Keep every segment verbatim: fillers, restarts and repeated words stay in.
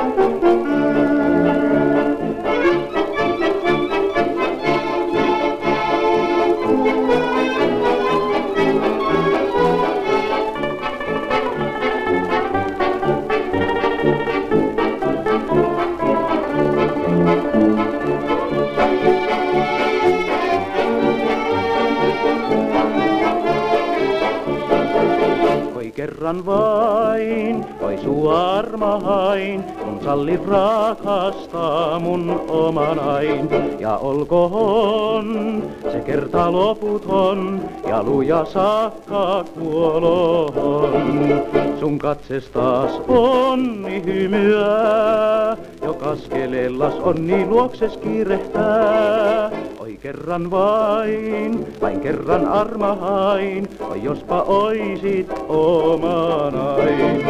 Kerran vain, oi sua armahain, kun sallit rakastaa mun omanain. Ja olkoon se kerta loputon ja luja saakka kuolohon. Sun katses taas onni hymyä, joka askeleellas onni luokses kiirehtää. Oi kerran vain, vain kerran armahain, oi jospa oisit omanain.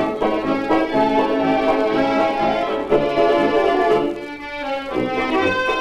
Thank you.